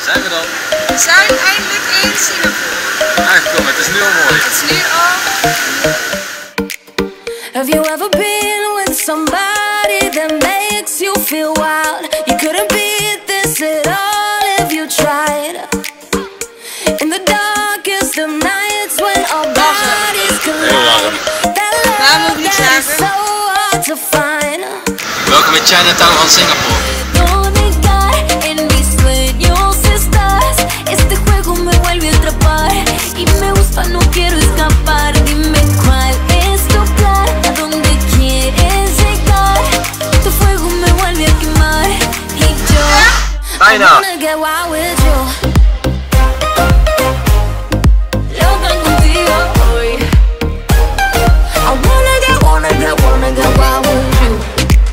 zijn we dan? We zijn eindelijk in Singapore. Aangekomen, het is nu al mooi. Het is nu al. Have you ever been with somebody that makes you feel wild? You couldn't beat this at all if you tried. In the darkest of nights when our bodies collide. That love that is so hard to find. Welkom in Chinatown van Singapore. En mis sueños estás. Este juego me vuelve a atrapar y me gusta, no quiero escapar. Dime cuál es tu plan, a dónde quieres llegar. Tu fuego me vuelve a quemar y yo I wanna get wild with you. Loca contigo hoy. I wanna get wild with you.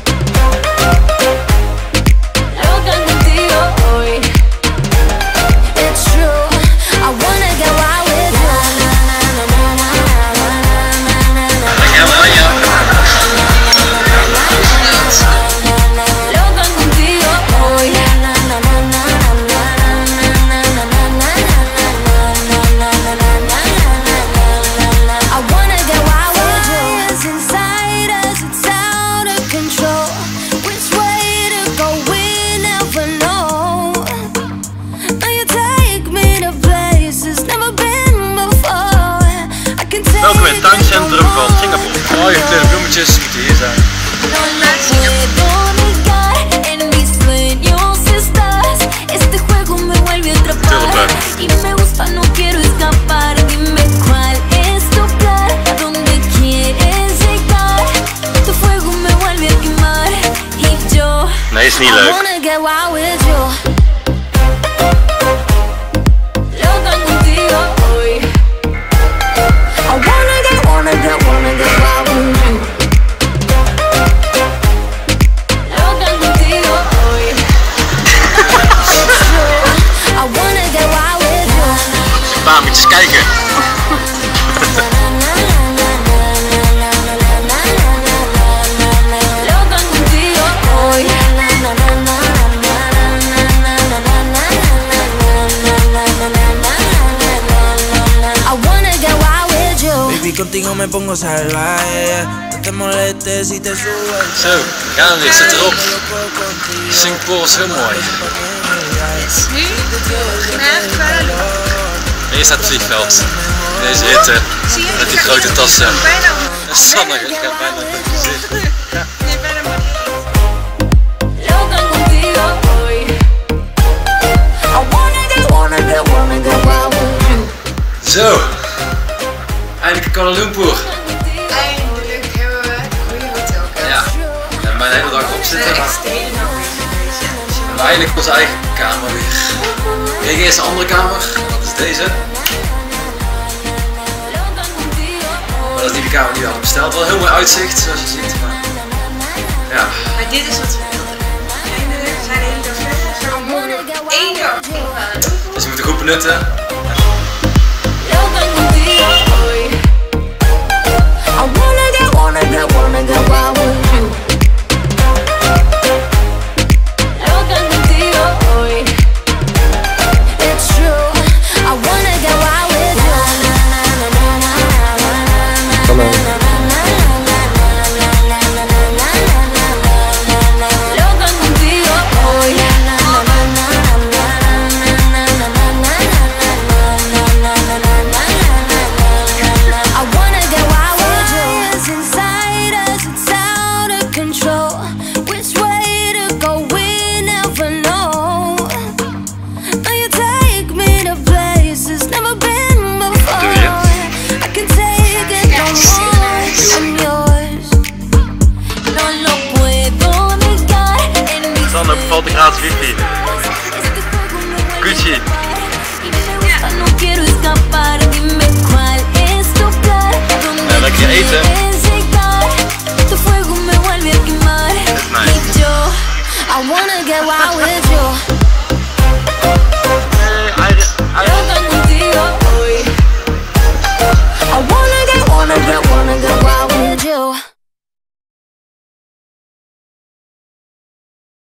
Welkom in het tuincentrum van Singapore. Mooie gekleurde bloemetjes moeten hier zijn. Tulpen. Nee, is niet leuk. Moet je eens kijken. Baby, contigo me pongo salvaje. No te molestes si te subes. Zo, gaan we weer, zit erop. Singapore is heel mooi. Het is nu naar Kuala Lumpur. Hier staat het vliegveld. Deze hitte, met die grote tassen. Sanne gaat bijna in het gezicht. Nee, bijna maar. Zo, eindelijk in Kuala Lumpur. Eindelijk hebben we een goede hotelkamer. Ja, we hebben mijn hele dag op zitten. Maar eindelijk onze eigen kamer weer. We kregen eerst een andere kamer, dat is deze. Maar dat is niet de kamer die we hadden besteld. Wel heel mooi uitzicht, zoals je ziet. Maar, ja. Maar dit is wat we wilden. Eindelijk zijn we de hele dag verder. We morgen nog 1 dag. Dus we moeten goed benutten. Dan bevalt de gratis wifi. Gucci. Ja, lekker eten. Dat is nice.